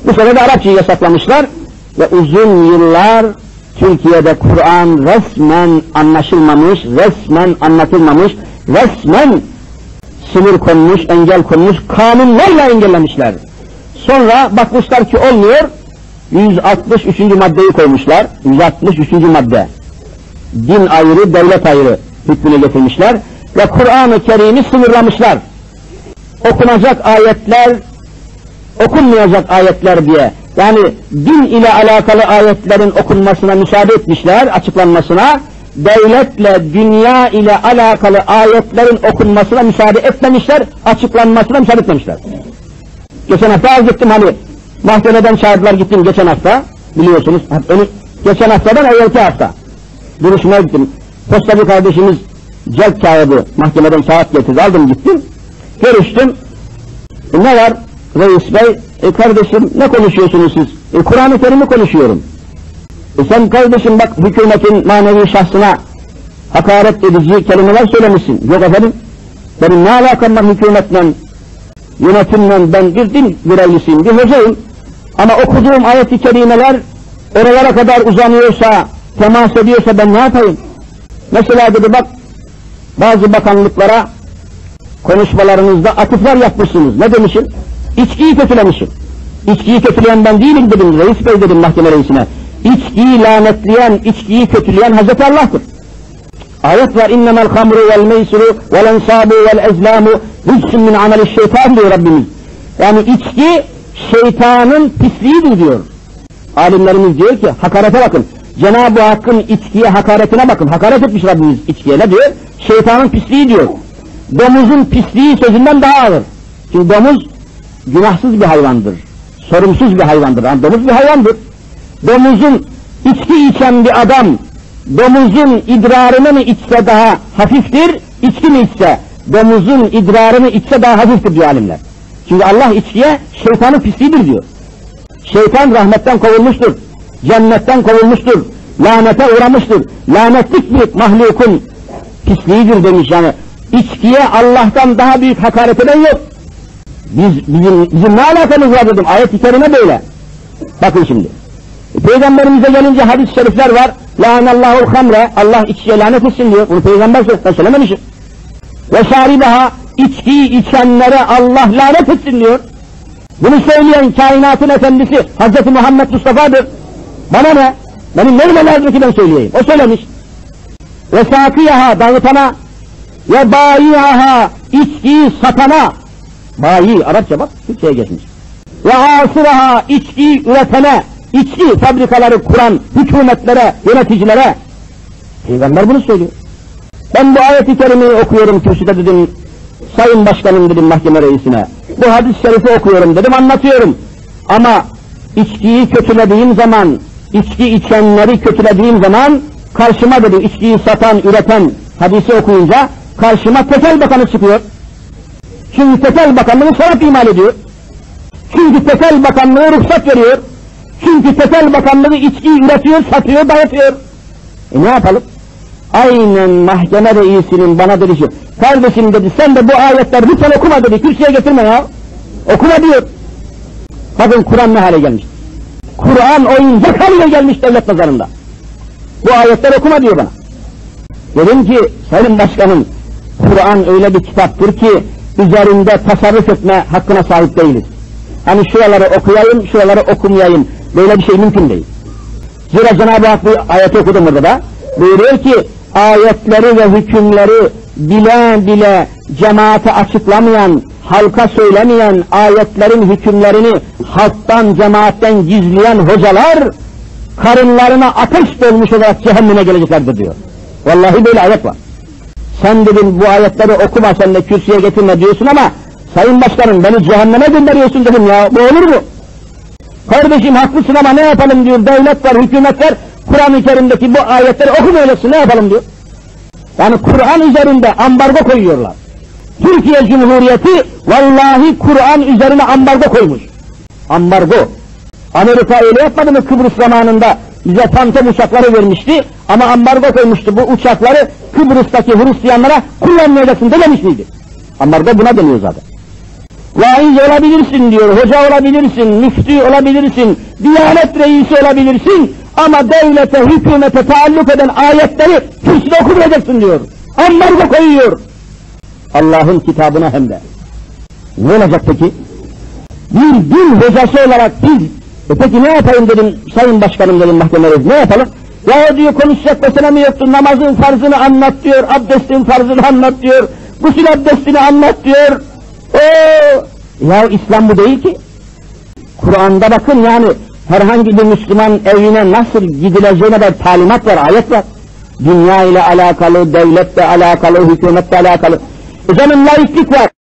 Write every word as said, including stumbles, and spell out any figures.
Bu sefer de Arapçayı yasaklamışlar ve uzun yıllar Türkiye'de Kur'an resmen anlaşılmamış, resmen anlatılmamış, resmen sınır konmuş, engel konmuş, kanunlarla engellemişler. Sonra bakmışlar ki olmuyor, yüz altmış üçüncü maddeyi koymuşlar, yüz altmış üçüncü madde. Din ayrı, devlet ayrı hükmüne getirmişler ve Kur'an-ı Kerim'i sınırlamışlar. Okunacak ayetler, okunmayacak ayetler diye. Yani din ile alakalı ayetlerin okunmasına müsaade etmişler, açıklanmasına. Devletle, dünya ile alakalı ayetlerin okunmasına müsaade etmemişler, açıklanmasına müsaade etmemişler. Geçen hafta az gittim hani, mahkemeden çağırdılar gittim geçen hafta, biliyorsunuz. Geçen haftadan evvelki hafta. Duruşmaya gittim. Postacı kardeşimiz celp kağıdı, mahkemeden kağıt getirdi, aldım gittim. Görüştüm. E, ne var reis bey? E kardeşim ne konuşuyorsunuz siz? E Kur'an-ı Kerim'i konuşuyorum. E sen kardeşim bak hükümetin manevi şahsına hakaret edici kelimeler söylemişsin. Yok efendim, benim ne alakam var hükümetle, yönetimle, ben bir din görevlisiyim, bir hocayım. Ama okuduğum ayet-i kerimeler oralara kadar uzanıyorsa, temas ediyorsa ben ne yapayım? Mesela dedi bak, bazı bakanlıklara konuşmalarınızda atıflar yapmışsınız. Ne demişim? İçkiyi kötülemişim. İçkiyi kötüleyen ben değilim dedim, reis bey dedim mahkeme reisine. İçkiyi lanetleyen, içkiyi kötüleyen Hazreti Allah'tır. Ayet var, innemel hamru vel meysuru vel ensabu vel ezlamu rücsün min ameli şeytan diyor Rabbimiz. Yani içki şeytanın pisliğidir diyor. Alimlerimiz diyor ki, hakarete bakın. Cenab-ı Hakk'ın içkiye hakaretine bakın. Hakaret etmiş Rabbimiz içkiye. Ne diyor? Şeytanın pisliği diyor. Domuzun pisliği sözünden daha ağır. Çünkü domuz günahsız bir hayvandır. Sorumsuz bir hayvandır. Yani domuz bir hayvandır. Domuzun içki içen bir adam, domuzun idrarını mı içse daha hafiftir, içki mi içse, domuzun idrarını içse daha hafiftir diyor alimler. Çünkü Allah içkiye şeytanın pisliğidir diyor. Şeytan rahmetten kovulmuştur, cennetten kovulmuştur, lanete uğramıştır. Lanetlik bir mahlukun pisliğidir demiş yani. İçkiye Allah'tan daha büyük hakaret eden yok. Biz, bizim, bizim ne alakamız var dedim, ayet-i kerime böyle. Bakın şimdi. Peygamberimize gelince hadis-i şerifler var. Lâneallâhul hamre, Allah içkiye lanet etsin diyor. Bunu Peygamber söyledi, ben söylememişim. Ve şâribaha, içkiyi içenlere Allah lanet etsin diyor. Bunu söyleyen kainatın efendisi Hazreti Muhammed Mustafa'dır. Bana ne? Benim ne lazım ki ben söyleyeyim? O söylemiş. Ve sâkiyaha, dağıtana ve bâyiyaha, içkiyi satana. Bayi, Arapça bak, Türkçe'ye geçmiş. Ve asıraha, içkiyi üretene, içki fabrikaları kuran hükümetlere, yöneticilere. Peygamber bunu söylüyor. Ben bu ayet-i kerimeyi okuyorum kürsüde dedim, sayın başkanım dedim mahkeme reisine. Bu hadis-i şerifi okuyorum dedim, anlatıyorum. Ama içkiyi kötülediğim zaman, içki içenleri kötülediğim zaman, karşıma dedi içkiyi satan, üreten hadisi okuyunca, karşıma Tekel Bakanı çıkıyor. Çünkü Tekel Bakanlığı şarap imal ediyor. Çünkü Tekel Bakanlığı ruhsat veriyor. Çünkü Tekel Bakanlığı içkiyi üretiyor, satıyor, dağıtıyor. E ne yapalım? Aynen mahkeme reisinin bana dedi ki, kardeşim dedi, sen de bu ayetler lütfen okuma dedi, kürsüye getirme ya. Okuma diyor. Bakın Kur'an ne hale gelmiş. Kur'an oyuncak haline gelmiş devlet nazarında. Bu ayetler okuma diyor bana. Dedim ki, sayın başkanım, Kur'an öyle bir kitaptır ki, üzerinde tasarruf etme hakkına sahip değiliz. Hani şuraları okuyayım, şuraları okumayayım. Böyle bir şey mümkün değil. Zira Cenab-ı Hak bu ayeti okudum burada da. Buyuruyor ki, ayetleri ve hükümleri bile bile cemaate açıklamayan, halka söylemeyen, ayetlerin hükümlerini halktan, cemaatten gizleyen hocalar, karınlarına ateş dolmuş olarak cehenneme geleceklerdir diyor. Vallahi böyle ayet var. Sen dedim bu ayetleri okuma, sen de kürsüye getirme diyorsun ama, sayın başkanım beni cehenneme gönderiyorsun dedim ya, bu olur mu? Kardeşim haklısın ama ne yapalım diyor, devlet var, hükümet var, Kur'an-ı Kerim'deki bu ayetleri okumayasın, ne yapalım diyor. Yani Kur'an üzerinde ambargo koyuyorlar. Türkiye Cumhuriyeti vallahi Kur'an üzerine ambargo koymuş. Ambargo. Amerika öyle yapmadı mı Kıbrıs zamanında? Bize fantom uçakları vermişti ama ambargo koymuştu. Bu uçakları Kıbrıs'taki Hristiyanlara kullanmayacaksın dememiş miydi? Ambargo buna deniyor zaten. vaiz olabilirsin diyor, hoca olabilirsin, müftü olabilirsin, diyanet reisi olabilirsin ama devlete, hükümete taalluk eden ayetleri kürsüde okumayacaksın diyor. Ambargo koyuyor. Allah'ın kitabına hem de. Ne olacak peki? Bir din hocası olarak biz, e peki ne yapalım dedim, sayın başkanım dedim mahkemede, ne yapalım? Ya diyor konuşacak mesele mi yoktu, namazın farzını anlat diyor, abdestin farzını anlat diyor, gusül abdestini anlat diyor. Oo, ya İslam bu değil ki. Kur'an'da bakın yani herhangi bir Müslüman evine nasıl gidileceğine de talimat var, ayet var. Dünya ile alakalı, devletle alakalı, hükümetle alakalı. E canım laiklik var.